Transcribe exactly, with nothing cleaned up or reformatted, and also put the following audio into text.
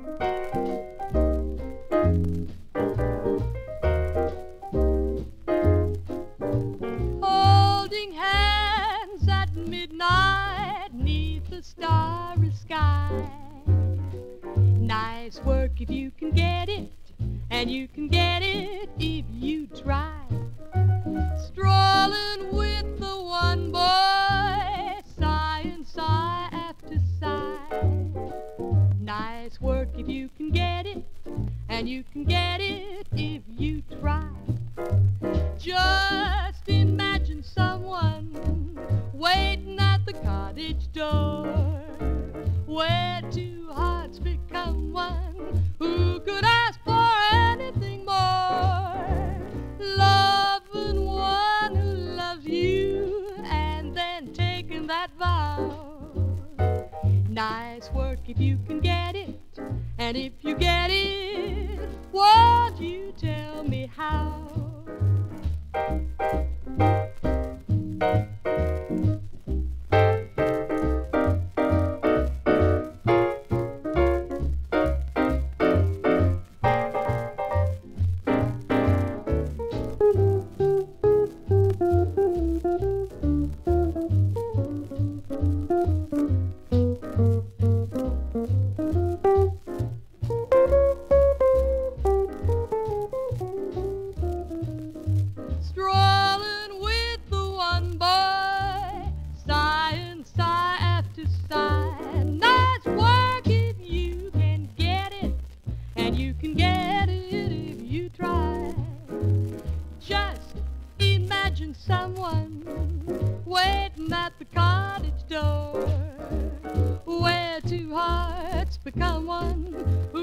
Holding hands at midnight 'neath the starry sky. Nice work if you can get it, and you can get it if you try. Strolling with the one boy, sigh and sigh after sigh. Nice work if you can get it, and you can get it if you try. Just imagine someone waiting at the cottage door, where two hearts become one. Who could ask for anything more? Loving one who loves you, and then taking that vow. Nice work if you can get it, and if you get it, won't you tell me how? Become one